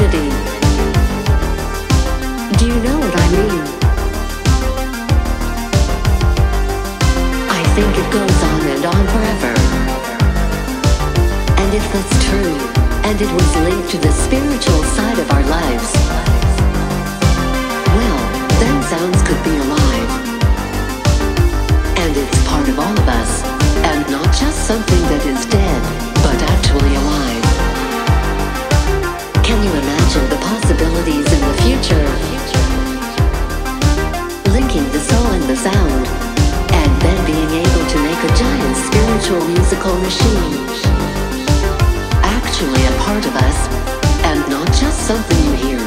infinity. Do you know what I mean? I think it goes on and on forever. And if that's true, and it was linked to the spiritual side of our lives, well, then sounds could be alive. And it's part of all of us, and not just something that is dead, but actually alive. Can you imagine the possibilities in the future? Linking the soul and the sound, and then being able to make a giant spiritual musical machine. Actually a part of us, and not just something you hear.